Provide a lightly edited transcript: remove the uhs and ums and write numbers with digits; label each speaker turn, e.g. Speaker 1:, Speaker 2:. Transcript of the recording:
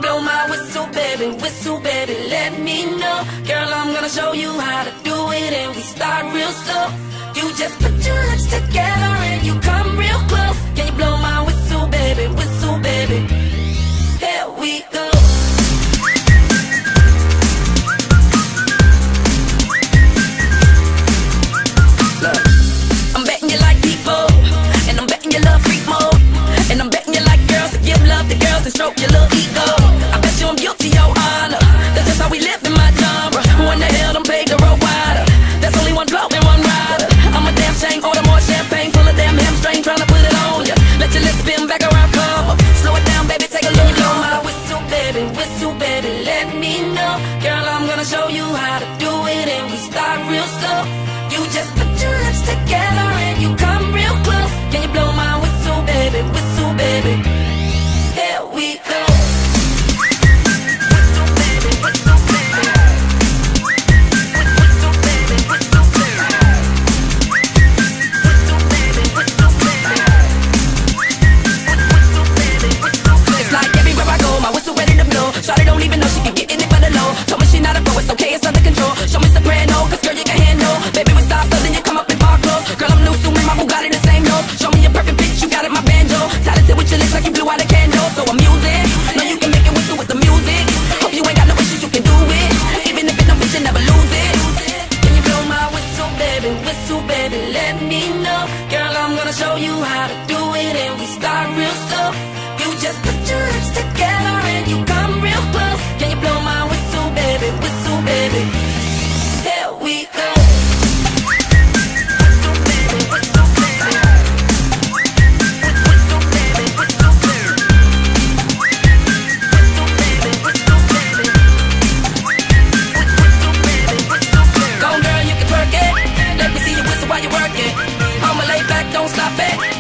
Speaker 1: blow my whistle, baby, let me know. Girl, I'm gonna show you how to do it, and we start real slow. You just put your lips together and you come real close. Can you blow my whistle, baby, here we go. Look, I'm betting you like people, and I'm betting you love freak mode, and I'm betting you like girls to give love to girls and stroke your little ego. I bet you I'm guilty, your honor. That's just how we live in my genre. Who in the hell done paved the road wider? There's only one blow and one rider. I'm a damn shame, order more champagne, full of damn hamstring, tryna put it on ya. Let your lips spin back around, come up. Slow it down, baby, take a look. Blow my whistle, baby, let me know. Girl, I'm gonna show you how to do it, and we start real slow. You just put your lips together and you come real close. Can you blow my whistle, baby, here we go. Shawty don't even know she can get in it for the low. Told me she not a pro, it's okay, it's under control. Show me soprano, cause girl you can handle. Baby we stop, so then you come up in park clothes. Girl I'm new, so my Bugatti the same nose. Show me a perfect pitch, you got it, my banjo. Talented with your lips like you blew out a candle. So I'm using, know you can make it whistle with the music. Hope you ain't got no issues, you can do it. Even if it don't fit, you never lose it. Can you blow my whistle, baby, let me know. Girl I'm gonna show you how to do it, and we start real slow. You just put your lips together and you come real close. Can you blow my whistle, baby, here we go. Go on, girl, you can twerk it. Let me see you whistle while you work it. I'ma lay back, don't stop it.